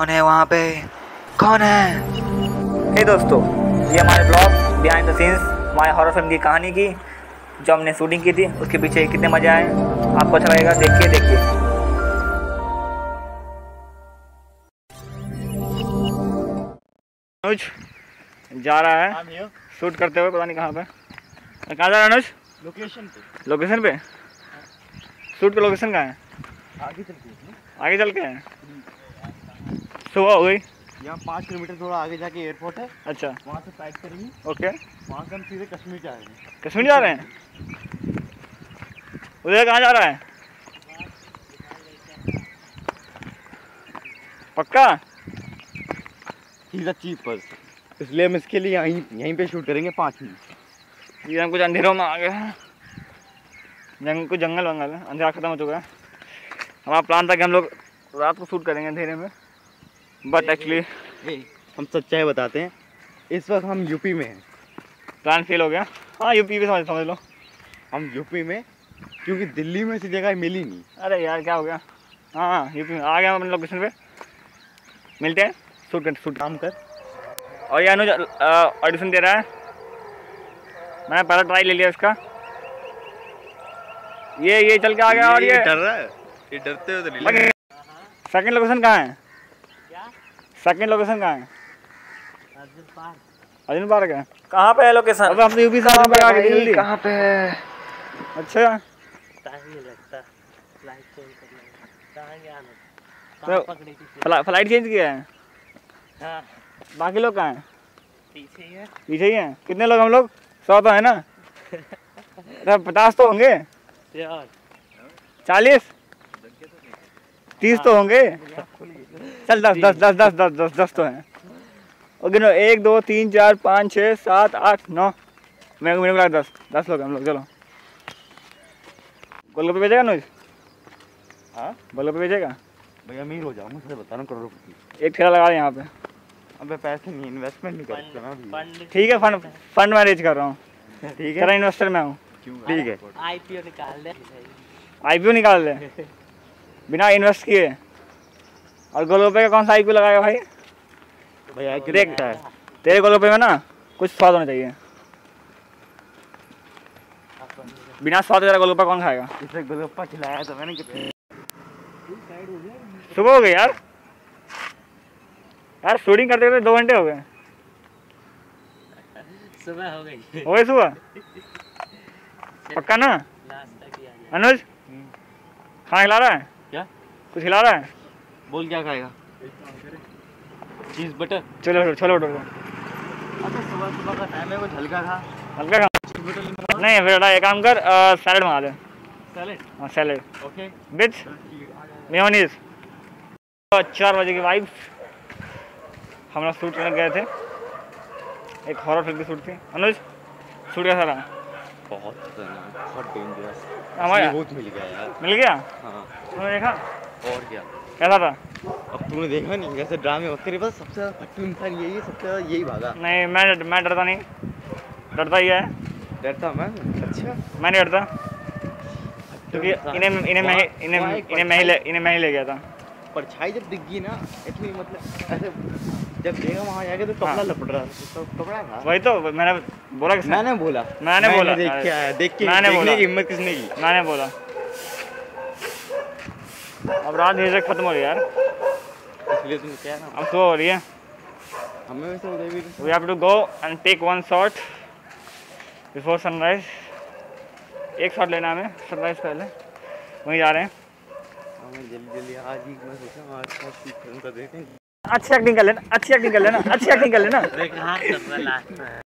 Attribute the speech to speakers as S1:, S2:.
S1: कौन है वहाँ पे? कौन है?
S2: हे दोस्तों, ये हमारे ब्लॉग बिहाइंड द सीन्स हमारे हॉरर फिल्म की कहानी की जो हमने शूटिंग की थी, उसके पीछे कितने मजे आए आपको अच्छा लगेगा। देखिए अनुज जा रहा है शूट करते हुए, पता नहीं कहाँ पे। कहाँ जा रहा है अनुज? लोकेशन पे शूट का लोकेशन कहाँ है? आगे चल के है। सुबह हो गई,
S3: यहाँ 5 किलोमीटर थोड़ा आगे जाके एयरपोर्ट है।
S2: अच्छा,
S3: वहाँ से फ्लाइट करेंगे।
S2: ओके,
S3: वहाँ से हम सीधे कश्मीर जाएंगे।
S2: कश्मीर जा रहे हैं? उधर कहाँ जा रहा है? पक्का?
S3: ही इज चीपर्स, इसलिए हम इसके लिए यहीं पे शूट करेंगे 5 मिनट।
S2: ये हम कुछ अंधेरों में आ गए हैं, कुछ जंगल वंगल है, अंधेरा खत्म हो चुका है। हमारा प्लान था कि हम लोग रात को शूट करेंगे अंधेरे में, बट एक्चुअली
S3: हम सच्चाई बताते हैं, इस वक्त हम यूपी में हैं।
S2: प्लान फेल हो गया। हाँ, यूपी में समझ लो,
S3: हम यूपी में, क्योंकि दिल्ली में ऐसी जगह मिली नहीं।
S2: अरे यार क्या हो गया। हाँ, यूपी में आ गया हम अपने लोकेशन पे, मिलते हैं शूट
S3: काम कर।
S2: और ये अनुज ऑडिशन दे रहा है, मैंने पहला ट्राई ले लिया इसका। ये चल के आ गया और ये
S3: डर रहा है, ये डरते हो तो
S2: सेकंड लोकेशन कहाँ है? सेकंड लोकेशन कहाँ है? अर्जुन पार्क है। कहाँ पे है लोकेशन? अब हम यूपी से आ गए जल्दी।
S1: कहाँ पे है?
S2: अच्छा, तो फ्लाइट चेंज किया है।
S4: हाँ।
S2: बाकी लोग कहाँ हैं?
S4: पीछे
S2: ही हैं। कितने लोग हम लोग? 100 तो है ना? 50 तो होंगे, 40 30 तो होंगे। चल 10 तो हैं। ओके, 1 2 3 4 5 6 7 8 9, मेरे को लगा 10 लोग हम लोग। चलो, गोलगप्पे भेजेगा अनुज?
S3: हाँ,
S2: गोलगप्पे भेजेगा?
S3: भैया अमीर हो जाऊंगा, सर बता रहा हूँ, करोड़पति।
S2: एक ठेला लगा यहाँ पे।
S3: अबे पैसे नहीं, इन्वेस्टमेंट नहीं कर सकता मैं।
S2: ठीक है, फंड मैं अरेंज कर रहा हूँ।
S3: ठीक है,
S2: तेरा इन्वेस्टर मैं हूँ।
S3: ठीक है।
S2: आईपीओ निकाल ले बिना इन्वेस्ट किए। और गोलगप्पे का कौन सा आईपीओ लगाएगा भाई?
S3: भैया
S2: देख, तेरे गोलगप्पे में ना कुछ स्वाद होना चाहिए। बिना स्वाद तेरा गोलगप्पा कौन खाएगा?
S3: इसे गोलगप्पा खिलाया तो मैंने कितने।
S2: सुबह हो गई यार शूटिंग करते करते 2 घंटे हो गए।
S4: सुबह हो गई।
S2: हो गई सुबह? पक्का ना अनुज? खाना खिला रहा है?
S3: क्या
S2: कुछ खिला रहा है?
S3: बोल, क्या खाएगा? चीज बटर।
S2: चलो छोले भटूरे।
S3: अच्छा, सुबह का टाइम है, कुछ हल्का खा।
S2: हल्का खा? नहीं बेटा, एक काम कर, सैलेड मंगा दे।
S3: सैलेड?
S2: हाँ, सैलेड
S3: ओके,
S2: विथ मेयोनीज। 4 बजे की वाइब्स। हम लोग शूट करने गए थे, एक हॉरर फिल्म की शूट थी। अनुज शूट कैसा रहा?
S3: बहुत डेंजरस।
S2: हमारा
S3: बहुत मिल गया यार।
S2: मिल गया?
S3: हाँ,
S2: तूने देखा?
S3: और क्या,
S2: कैसा था?
S3: अब तूने देखा नहीं कैसे ड्रामे होते हैं? बस सबसे ज़्यादा फट्टू इंसान यही है, सबसे ज़्यादा यही भागा।
S2: नहीं, मैं डरता नहीं, डरता ही है।
S3: डरता मैं? अच्छा,
S2: मैं नहीं डरता, क्योंकि इन्हें मैं ही ले गया था।
S3: परछाई जब दिख गई ना, इतनी मतलब ऐसे जब देखा वहाँ जाके तो कपड़ा लपट रहा था, तो कपड़ा था।
S2: वही तो मैंने बोला।
S3: मैंने बोला देख के आया, देख के देखने की हिम्मत किसने की?
S2: मैंने बोला। अब रात धीरे से खत्म हो रही है यार,
S3: इसलिए तुम क्या ना,
S2: अब सुबह हो रही है।
S3: हमें वैसे उधर भी
S2: we have to go and take 1 shot before sunrise. एक शॉट लेना हमें सनराइज पहले, वहीं जा रहे हैं।
S3: हमें जल्दी आज ही मैं सोचा आज फिल्म का देखें।
S2: अच्छी एक्टिंग कर लेना, अच्छी एक्टिंग कर लेना, अच्छी एक्टिंग कर लेना।
S4: देख हाथ कर रहा है लास्ट में।